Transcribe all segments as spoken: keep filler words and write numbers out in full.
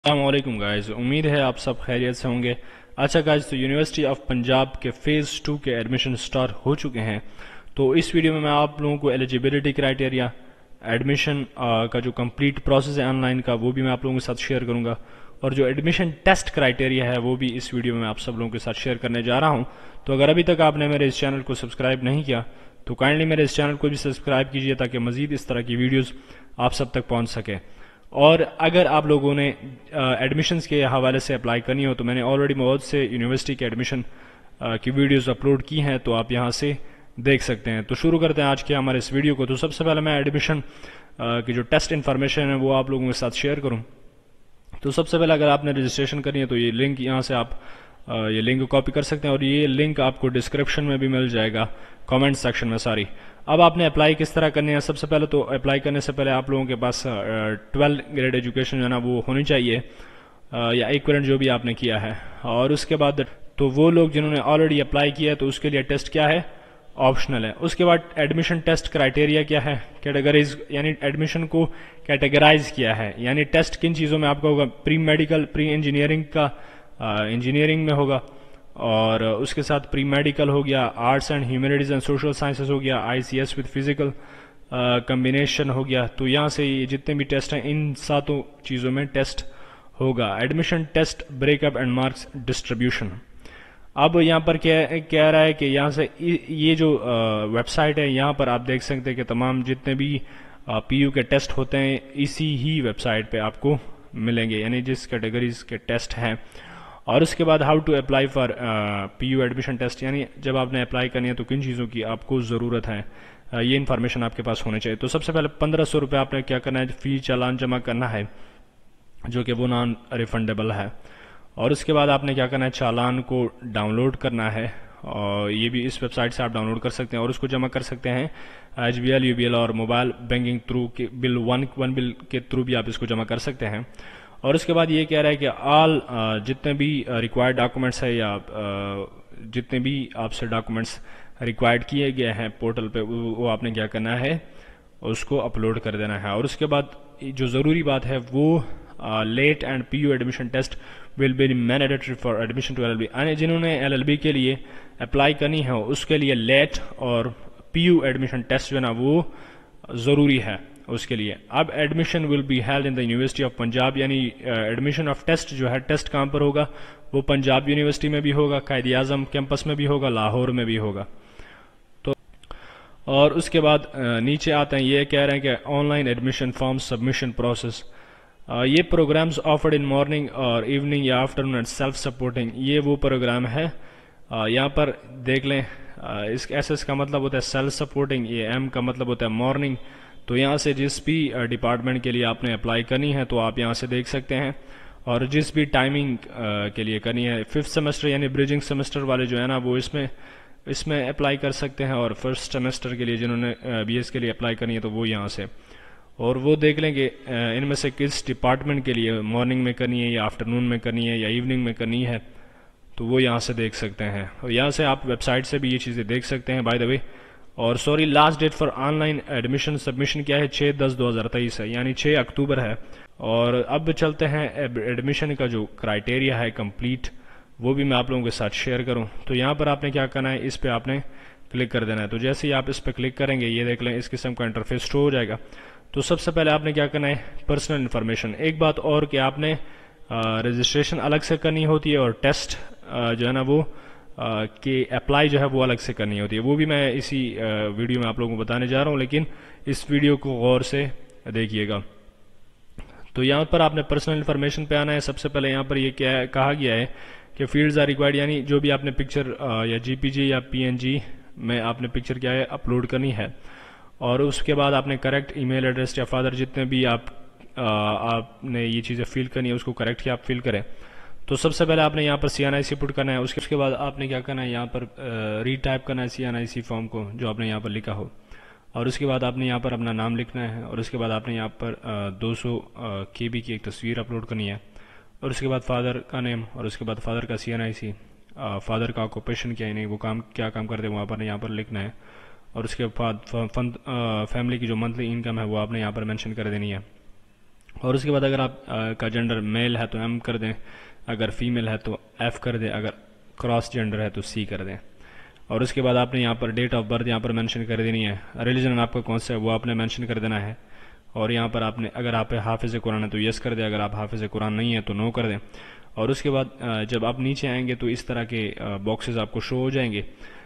अस्सलामुअलैकुम गाइस, उम्मीद है आप सब खैरियत से होंगे। अच्छा गाइस, तो यूनिवर्सिटी ऑफ पंजाब के फेज़ टू के एडमिशन स्टार्ट हो चुके हैं। तो इस वीडियो में मैं आप लोगों को एलिजिबिलिटी क्राइटेरिया, एडमिशन का जो कंप्लीट प्रोसेस है ऑनलाइन का, वो भी मैं आप लोगों के साथ शेयर करूंगा। और जो एडमिशन टेस्ट क्राइटेरिया है वो भी इस वीडियो में मैं आप सब लोगों के साथ शेयर करने जा रहा हूं। तो अगर अभी तक आपने मेरे इस चैनल को सब्सक्राइब नहीं किया तो काइंडली मेरे इस चैनल को भी सब्सक्राइब कीजिए ताकि मजीद इस तरह की वीडियोज़ आप सब तक पहुँच सके। और अगर आप लोगों ने एडमिशन्स के हवाले से अप्लाई करनी हो तो मैंने ऑलरेडी बहुत से यूनिवर्सिटी के एडमिशन की वीडियोस अपलोड की हैं, तो आप यहां से देख सकते हैं। तो शुरू करते हैं आज के हमारे इस वीडियो को। तो सबसे पहले मैं एडमिशन की जो टेस्ट इन्फॉर्मेशन है वो आप लोगों के साथ शेयर करूं। तो सबसे पहले अगर आपने रजिस्ट्रेशन करनी है तो ये लिंक यहाँ से आप ये लिंक कॉपी कर सकते हैं और ये लिंक आपको डिस्क्रिप्शन में भी मिल जाएगा, कमेंट सेक्शन में सारी। अब आपने अप्लाई किस तरह करनी है? सबसे पहले तो अप्लाई करने से पहले आप लोगों के पास ट्वेल्थ ग्रेड एजुकेशन जो है ना वो होनी चाहिए, या इक्विवेलेंट जो भी आपने किया है। और उसके बाद तो वो लोग जिन्होंने ऑलरेडी अप्लाई किया है तो उसके लिए टेस्ट क्या है? ऑप्शनल है। उसके बाद एडमिशन टेस्ट क्राइटेरिया क्या है? कैटेगराइज, यानी एडमिशन को कैटेगराइज किया है, यानी टेस्ट किन चीज़ों में आपका होगा? प्री मेडिकल, प्री इंजीनियरिंग का इंजीनियरिंग में होगा, और उसके साथ प्री मेडिकल हो गया, arts and humanities and social sciences हो गया, आईसीएस विद फिजिकल कम्बिनेशन हो गया। तो यहाँ से ये जितने भी टेस्ट हैं इन सातों चीज़ों में टेस्ट होगा। Admission test, breakup and marks distribution. अब यहाँ पर क्या कह रहा है कि यहाँ से ये जो वेबसाइट है यहाँ पर आप देख सकते हैं कि तमाम जितने भी पीयू के टेस्ट होते हैं इसी ही वेबसाइट पे आपको मिलेंगे, यानी जिस कैटेगरीज के टेस्ट हैं। और उसके बाद how to apply for PU admission test, यानी जब आपने अप्लाई करनी है तो किन चीज़ों की आपको ज़रूरत है, uh, ये इन्फॉर्मेशन आपके पास होनी चाहिए। तो सबसे पहले पंद्रह सौ रुपये आपने क्या करना है? फी चालान जमा करना है, जो कि वो नॉन रिफंडेबल है। और उसके बाद आपने क्या करना है? चालान को डाउनलोड करना है, और ये भी इस वेबसाइट से आप डाउनलोड कर सकते हैं और उसको जमा कर सकते हैं H B L, U B L और मोबाइल बैंकिंग थ्रू के बिल वन वन बिल के थ्रू भी आप इसको जमा कर सकते हैं। और उसके बाद ये कह रहा है कि ऑल जितने भी रिक्वायर्ड डॉक्यूमेंट्स है, या जितने भी आपसे डॉक्यूमेंट्स रिक्वायर्ड किए गए हैं पोर्टल पे, वो आपने क्या करना है? उसको अपलोड कर देना है। और उसके बाद जो ज़रूरी बात है वो LAT and PU admission test will be mandatory for admission to LLB, यानी जिन्होंने एलएलबी के लिए अप्लाई करनी है उसके लिए लेट और पीयू एडमिशन टेस्ट जो है ना वो ज़रूरी है उसके लिए। अब admission will be held in the university of Punjab, यानी एडमिशन ऑफ टेस्ट जो है, टेस्ट कहाँ पर होगा? वो पंजाब यूनिवर्सिटी में भी होगा, कायद आजम कैंपस में भी होगा, लाहौर में भी होगा। तो और उसके बाद नीचे आते हैं, ये कह रहे हैं कि online admission form submission process. ये प्रोग्राम्स ऑफर्ड इन मॉर्निंग और इवनिंग या आफ्टरनून एंड सेल्फ सपोर्टिंग, ये वो प्रोग्राम है। यहाँ पर देख लें, इस एस एस का मतलब होता है सेल्फ सपोर्टिंग, ये एम का मतलब होता है मॉर्निंग। तो यहाँ से जिस भी डिपार्टमेंट के लिए आपने अप्लाई करनी है तो आप यहाँ से देख सकते हैं, और जिस भी टाइमिंग के लिए करनी है, फिफ्थ सेमेस्टर यानी ब्रिजिंग सेमेस्टर वाले जो है ना वो इसमें इसमें अप्लाई कर सकते हैं, और फर्स्ट सेमेस्टर के लिए जिन्होंने बीएस के लिए अप्लाई करनी है तो वो यहाँ से, और वो देख लेंगे इनमें से किस डिपार्टमेंट के लिए मॉर्निंग में करनी है या आफ्टरनून में करनी है या इवनिंग में करनी है, तो वो यहाँ से देख सकते हैं। और यहाँ से आप वेबसाइट से भी ये चीज़ें देख सकते हैं बाय द वे। और sorry, last date for online admission submission क्या है? छः दस दो हज़ार तेईस है, यानी छः अक्टूबर है। और अब चलते हैं एडमिशन का जो क्राइटेरिया है कंप्लीट, वो भी मैं आप लोगों के साथ शेयर करूं। तो यहाँ पर आपने क्या करना है? इस पर आपने क्लिक कर देना है। तो जैसे ही आप इस पर क्लिक करेंगे ये देख लें इस किस्म का इंटरफेस शो हो जाएगा। तो सबसे पहले आपने क्या करना है? Personal information. एक बात और कि आपने रजिस्ट्रेशन अलग से करनी होती है और टेस्ट जो है ना वो कि अप्लाई जो है वो अलग से करनी होती है, वो भी मैं इसी वीडियो में आप लोगों को बताने जा रहा हूँ, लेकिन इस वीडियो को गौर से देखिएगा। तो यहाँ पर आपने पर्सनल इन्फॉर्मेशन पे आना है। सबसे पहले यहाँ पर ये क्या कहा गया है कि फील्ड्स आर रिक्वायर्ड, यानी जो भी आपने पिक्चर या जीपीजी या पीएनजी में आपने पिक्चर क्या है अपलोड करनी है। और उसके बाद आपने करेक्ट ईमेल एड्रेस या फादर जितने भी आप आ, आपने ये चीज़ें फिल करनी है उसको करेक्ट ही आप फिल करें। तो सबसे पहले आपने यहाँ पर सी एन आई सी पुट करना है। उसके उसके बाद आपने क्या करना है? यहाँ पर रीटाइप करना है सी एन आई सी फॉर्म को जो आपने यहाँ पर लिखा हो, और उसके बाद आपने यहाँ पर अपना नाम लिखना है, और उसके बाद आपने यहाँ पर दो सौ के बी की एक तस्वीर अपलोड करनी है, और उसके बाद फादर का नेम, और उसके बाद फादर का C N I C, father का ऑक्यूपेशन क्या है, नहीं वो काम क्या काम करते हैं वो आपने यहाँ पर लिखना है, और उसके बाद फैमिली की जो मंथली इनकम है वो आपने यहाँ पर मेंशन कर देनी है। और उसके बाद अगर आप आ, का जेंडर मेल है तो एम कर दें, अगर फीमेल है तो एफ कर दें, अगर क्रॉस जेंडर है तो सी कर दें। और उसके बाद आपने यहाँ पर डेट ऑफ बर्थ यहाँ पर मेंशन कर देनी है, रिलीजन आपका कौन सा है वो आपने मेंशन कर देना है। और यहाँ पर आपने अगर आप हाफिज़ कुरान है तो यस कर दें, अगर आप हाफिज़ कुरान नहीं है तो नो कर दें। और उसके बाद जब आप नीचे आएंगे तो इस तरह के बॉक्सेस आपको शो हो जाएंगे।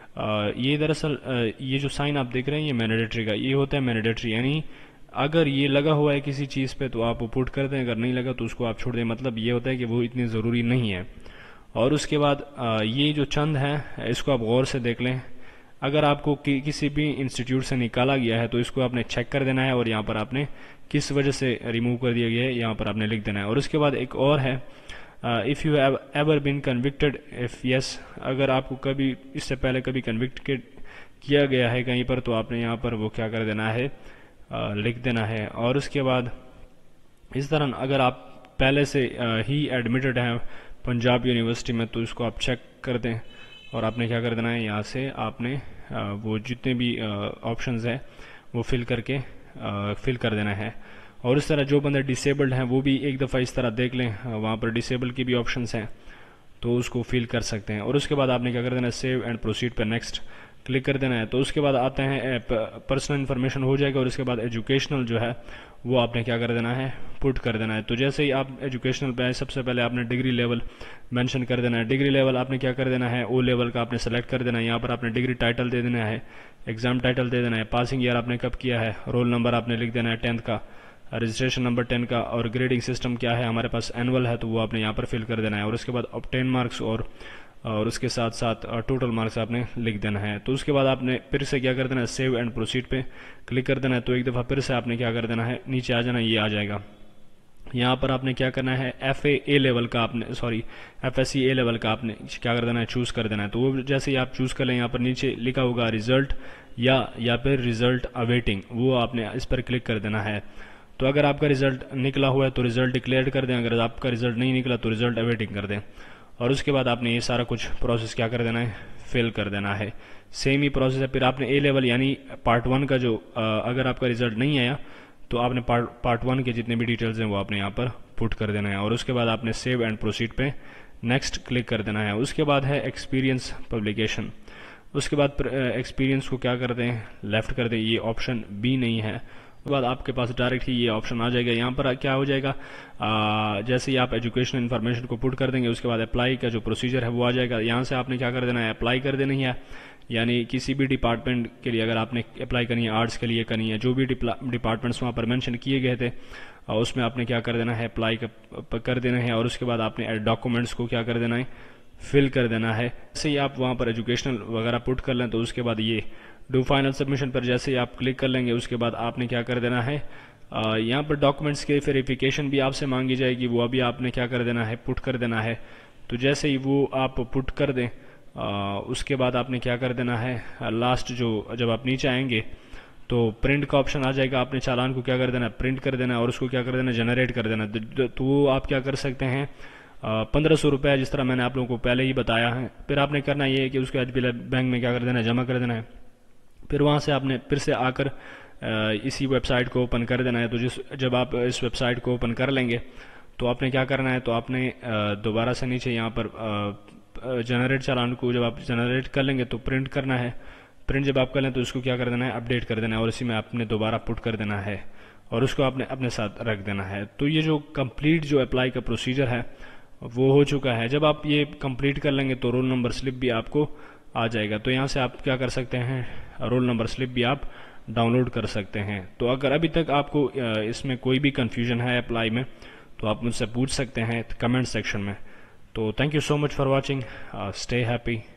ये दरअसल ये जो साइन आप देख रहे हैं ये मैंडेटरी का, ये होता है मैंडेटरी, यानी अगर ये लगा हुआ है किसी चीज़ पे तो आप वो पुट कर दें, अगर नहीं लगा तो उसको आप छोड़ दें। मतलब ये होता है कि वो इतनी ज़रूरी नहीं है। और उसके बाद ये जो चंद है इसको आप गौर से देख लें। अगर आपको कि, किसी भी इंस्टीट्यूट से निकाला गया है तो इसको आपने चेक कर देना है और यहाँ पर आपने किस वजह से रिमूव कर दिया गया है यहाँ पर आपने लिख देना है। और उसके बाद एक और है, if you have ever been convicted, if yes, अगर आपको कभी इससे पहले कभी कन्विक्टेड किया गया है कहीं पर तो आपने यहाँ पर वो क्या कर देना है, आ, लिख देना है। और उसके बाद इस तरह अगर आप पहले से आ, ही एडमिटेड हैं पंजाब यूनिवर्सिटी में तो इसको आप चेक कर दें और आपने क्या कर देना है, यहाँ से आपने आ, वो जितने भी ऑप्शंस हैं वो फिल करके आ, फिल कर देना है। और इस तरह जो बंदे डिसेबल्ड हैं वो भी एक दफ़ा इस तरह देख लें, वहाँ पर डिसेबल की भी ऑप्शंस हैं तो उसको फिल कर सकते हैं। और उसके बाद आपने क्या कर देना है, सेव एंड प्रोसीड पर नेक्स्ट क्लिक कर देना है। तो उसके बाद आते हैं पर्सनल इन्फॉर्मेशन हो जाएगा और उसके बाद एजुकेशनल जो है वो आपने क्या कर देना है, पुट कर देना है। तो जैसे ही आप एजुकेशनल पे आए सबसे पहले आपने डिग्री लेवल मेंशन कर देना है। डिग्री लेवल आपने क्या कर देना है, ओ लेवल का आपने सेलेक्ट कर देना है। यहाँ पर आपने डिग्री टाइटल दे देना है, एग्जाम टाइटल दे देना है, पासिंग ईयर आपने कब किया है, रोल नंबर आपने लिख देना है टेंथ का, रजिस्ट्रेशन नंबर टेन का, और ग्रेडिंग सिस्टम क्या है हमारे पास एनुअल है तो वो आपने यहाँ पर फिल कर देना है। और उसके बाद ऑब्टेन मार्क्स और और उसके साथ साथ टोटल मार्क्स आपने लिख देना है। तो उसके बाद आपने फिर से क्या कर देना है, सेव एंड प्रोसीड पे क्लिक कर देना है। तो एक दफ़ा फिर से आपने क्या कर देना है, नीचे आ जाना, ये आ जाएगा। यहाँ पर आपने क्या करना है, एफ ए लेवल का आपने sorry F S C A level का आपने क्या कर देना है, चूज़ कर देना है। तो वो जैसे ही आप चूज़ कर लें यहाँ पर नीचे लिखा होगा रिजल्ट या या फिर रिजल्ट अवेटिंग, वो आपने इस पर क्लिक कर देना है। तो अगर आपका रिजल्ट निकला हुआ है तो रिजल्ट डिक्लेयर कर दें, अगर आपका रिजल्ट नहीं निकला तो रिजल्ट अवेटिंग कर दें। और उसके बाद आपने ये सारा कुछ प्रोसेस क्या कर देना है, फिल कर देना है। सेम ही प्रोसेस है। फिर आपने ए लेवल यानी पार्ट वन का जो आ, अगर आपका रिजल्ट नहीं आया तो आपने पार्ट पार्ट वन के जितने भी डिटेल्स हैं वो आपने यहाँ पर पुट कर देना है। और उसके बाद आपने सेव एंड प्रोसीड पे नेक्स्ट क्लिक कर देना है। उसके बाद है एक्सपीरियंस पब्लिकेशन। उसके बाद एक्सपीरियंस को क्या कर दें, लेफ्ट कर दें, ये ऑप्शन बी नहीं है। उसके बाद आपके पास डायरेक्ट ही ये ऑप्शन आ जाएगा। यहाँ पर क्या हो जाएगा, आ, जैसे ही आप एजुकेशनल इन्फॉर्मेशन को पुट कर देंगे उसके बाद अप्लाई का जो प्रोसीजर है वो आ जाएगा। यहाँ से आपने क्या कर देना है, अप्लाई कर देनी है। यानी किसी भी डिपार्टमेंट के लिए अगर आपने अप्लाई करनी है, आर्ट्स के लिए करनी है, जो भी डिपार्टमेंट्स वहाँ पर मेंशन किए गए थे उसमें आपने क्या कर देना है, अप्लाई कर देना है। और उसके बाद आपने डॉक्यूमेंट्स को क्या कर देना है, फिल कर देना है। जैसे ही आप वहाँ पर एजुकेशनल वगैरह पुट कर लें तो उसके बाद ये डू फाइनल सबमिशन पर जैसे ही आप क्लिक कर लेंगे उसके बाद आपने क्या कर देना है, यहाँ पर डॉक्यूमेंट्स के वेरिफिकेशन भी आपसे मांगी जाएगी, वो अभी आपने क्या कर देना है, पुट कर देना है। तो जैसे ही वो आप पुट कर दें आ, उसके बाद आपने क्या कर देना है, लास्ट जो जब आप नीचे आएंगे तो प्रिंट का ऑप्शन आ जाएगा। आपने चालान को क्या कर देना है, प्रिंट कर देना है और उसको क्या कर देना है, जनरेट कर देना है। तो वो आप क्या कर सकते हैं, पंद्रह सौ रुपये जिस तरह मैंने आप लोगों को पहले ही बताया है। फिर आपने करना ये है कि उसके एच बैंक में क्या कर देना है, जमा कर देना है। फिर वहाँ से आपने फिर से आकर इसी वेबसाइट को ओपन कर देना है। तो जिस जब आप इस वेबसाइट को ओपन कर लेंगे तो आपने क्या करना है, तो आपने दोबारा से नीचे यहाँ पर जनरेट चालान को जब आप जनरेट कर लेंगे तो प्रिंट करना है। प्रिंट जब आप कर लें तो उसको क्या कर देना है, अपडेट कर देना है और इसी में आपने दोबारा पुट कर देना है और उसको आपने अपने साथ रख देना है। तो ये जो कंप्लीट जो अप्लाई का प्रोसीजर है वो हो चुका है। जब आप ये कंप्लीट कर लेंगे तो रोल नंबर स्लिप भी आपको आ जाएगा। तो यहाँ से आप क्या कर सकते हैं, रोल नंबर स्लिप भी आप डाउनलोड कर सकते हैं। तो अगर अभी तक आपको इसमें कोई भी कंफ्यूजन है अप्लाई में तो आप मुझसे पूछ सकते हैं कमेंट सेक्शन में। तो thank you so much for watching, stay happy.